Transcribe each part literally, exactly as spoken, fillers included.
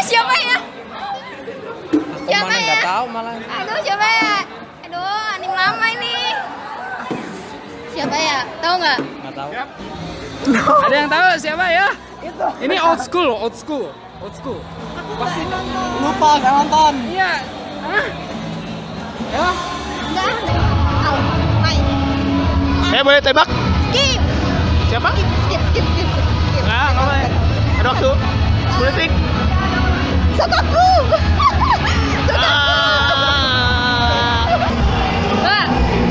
siapa ya? Siapa ya? Nggak tahu malah. Aduh, siapa ya? Aduh, anime lama ini. Siapa ya? Tahu nggak? Nggak tahu. Ada yang tahu siapa ya? Itu. Ini old school, old school, old school. Pasti lupa nggak nonton. Iya. Hah? Ya? Enggak. Tahu. Main. Eh, boleh tebak? Skip. Siapa? Skip, skip, skip, skip. skip. Nah, nggak boleh. Ada waktu. sepuluh detik. Sokaku. Ah. Enggak.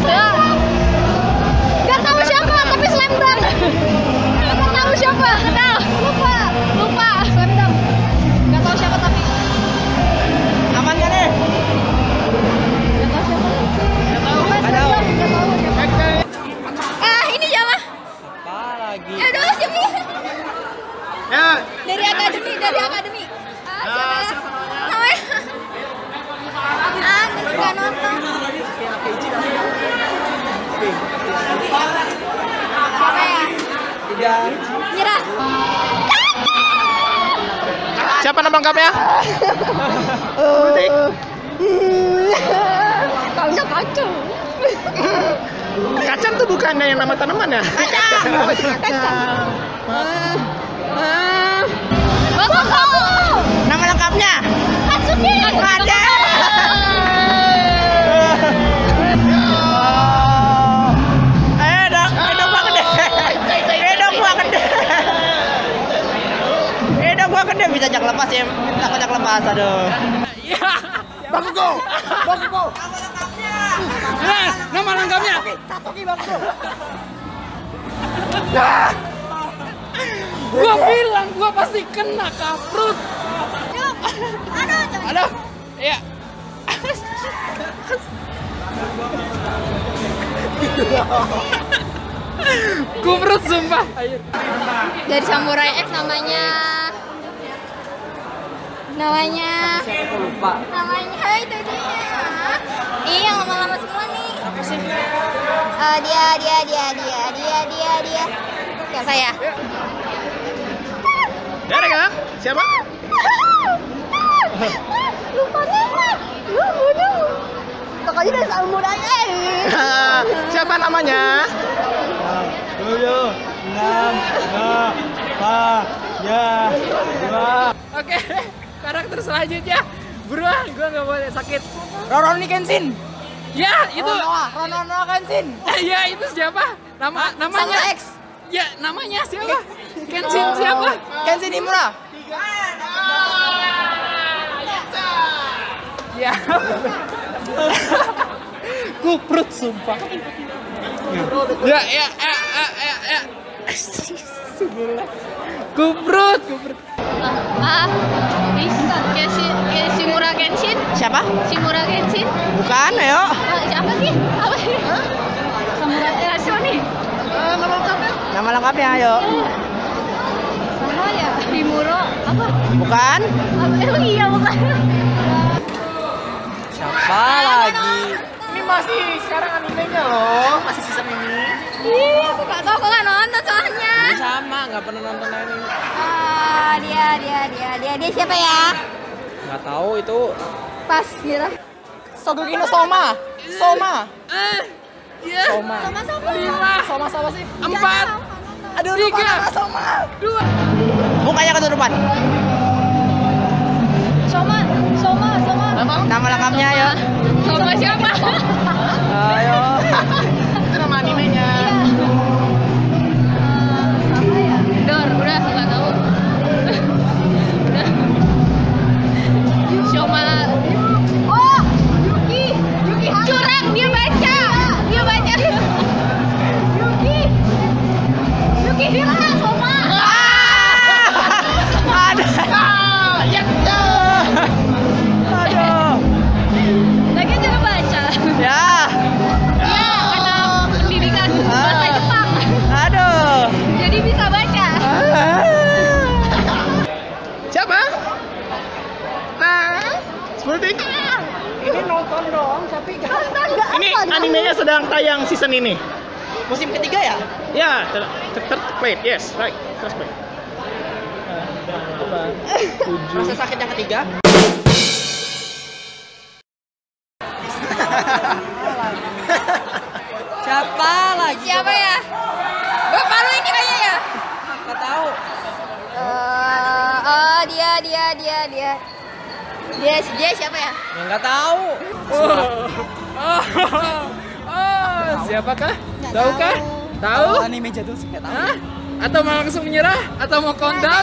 Enggak tahu siapa, tapi slam dunk. Enggak tahu siapa. Enggak tahu. Lupa. Lupa. Slam dunk. Enggak tahu siapa tapi. Aman kan nih? Enggak tahu siapa. Nggak tahu. Enggak tahu. Enggak tahu siapa. Ah, ini siapa? Apa lagi? Aduh, siapa? Ya. Dari akademi, dari akademi. Ah, siapa ya? Namanya? Ah, nggak nonton. Siapa ya? Tidak. Nyerah. Siapa nama lengkapnya? sepuluh detik. Kalau nggak kacau. Kacang tuh bukan yang nama tanaman ya? Kacang. Kacang. Batsu. Nama lengkapnya? Batsuki. Ada. Eh, dong, eh dong gua gede. Eh dong gua gede. Eh dong gua gede bisa jak lepas ya. Takut jak lepas, aduh. Iya. Bakugo. Bakugo. Nah, nama lengkapnya. Satoki Bakugo. Gua bilang gua pasti kena kaprut. Aduh, coba. Aduh. Iya. Kuprut sumpah. Ayo. Dari Samurai X namanya. Namanya. Siapa lupa? Namanya itu dia. Ih, yang lama-lama semua nih. Apa sih? Uh, dia, dia, dia, dia, dia, dia, dia. Siapa ya? Ya, Rega. Siapa? Lupa nih. Lu bodoh. Pokoknya dari Samurai X. Siapa namanya? Tujuh, enam, enam, empat, ya, dua. Oke, karakter selanjutnya. Buruan, gua nggak boleh sakit. Rurouni Kenshin. Ya, itu. Rurouni Kenshin. Ya, itu siapa? Nama namanya. Samurai X. Ya, namanya siapa? Kenshin siapa? Kenshin Himuro. Ya. Kuprut sumpah. Ya, ya, ya, ya, ya, ya. Kuprut, kuprut. Ah, bisa. Kenshin, Shimura Kenshin. Siapa? Shimura Kenshin. Bukan, ayo. Ah, siapa sih? Apa sih? Samurai X nih. Nama lengkapnya? Nama lengkapnya, ayo. Sama ya. Himuro. Apa? Bukan? Apa? Emang iya bukan? Siapa lagi? Ini masih sekarang animenya loh, masih season ini. Ih, aku nggak tahu, aku nggak nonton soalnya. Ini sama, nggak pernah nonton ini. Ah, dia, dia, dia, dia, dia siapa ya? Nggak tahu itu. Pas gitu. Sogoki no Soma. Soma. Eh, iya. Soma. Sama-sama. Lima. Soma sama sih? Empat. Aduh, Tiga. lupa Soma. Dua. Mukanya ketutupan. Soma, Soma, Soma. Nama lengkapnya ayo. Soma siapa? Ayo. Itu nama animenya. Sama ya? Dor, udah nggak tahu. Udah. Soma. Oh, Yuki. Yuki curang, dia baca. Dia baca. Yuki. Yuki bilang Soma. Ada. Ya. Aduh. Lagi jangan baca. Ya. Ya, karena pendidikan bahasa Jepang. Aduh. Jadi bisa baca. Siapa? Nah, sepuluh detik. Ini nonton dong, tapi Nonton nggak? ini animenya sedang tayang season ini. Musim ketiga ya? Ya, ter ter ter played, yes, right, terus play. Tujuh. Rasa sakit yang ketiga. Siapa lagi? Siapa ya? Bapak lu ini kayaknya ya? Gak tahu. Eh, oh, dia, dia, dia, dia. Dia, dia siapa ya? Ya nggak tahu. Oh. Oh. Oh, siapakah? Tahukah? Tahu? Anime jadul sih nggak tahu. Hah? Atau mau langsung menyerah? Atau mau countdown?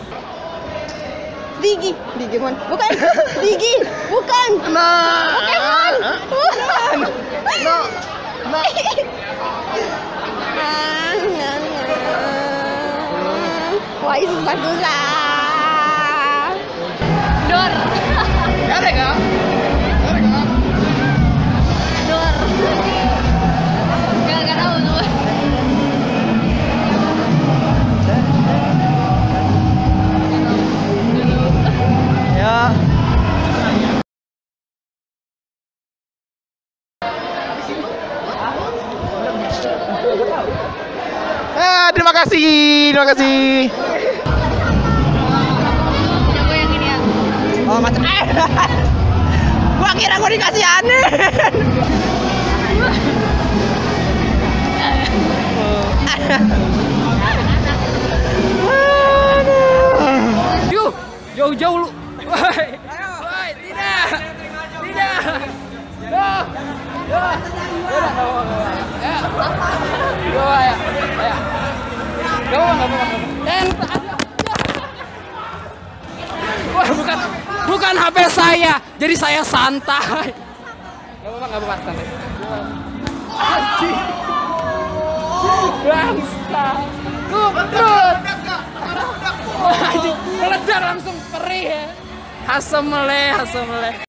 Digi, Digimon, bukan? Digi, bukan? Nah. Pokemon, bukan? No. No. Wah, itu susah. Dor. Ada nggak? Ada nggak? Dor. Gak, gak tahu tuh. Ya. Ah, terima kasih, terima kasih. Coba yang ini ya. Oh, macam eh. Gua kira gua dikasih aneh. Yuk, jauh-jauh lu. Woi, woi, tidak, tidak. Duh, duh, duh, ya, duh, ya, ya. Gak apa, gak apa, dan wah, bukan, bukan H P saya, jadi saya santai. Gak apa, gak apa, santai. Anjing, bangsa, kubrut. Wah, anjing, meledak langsung perih ya. Asam meleh, asam meleh.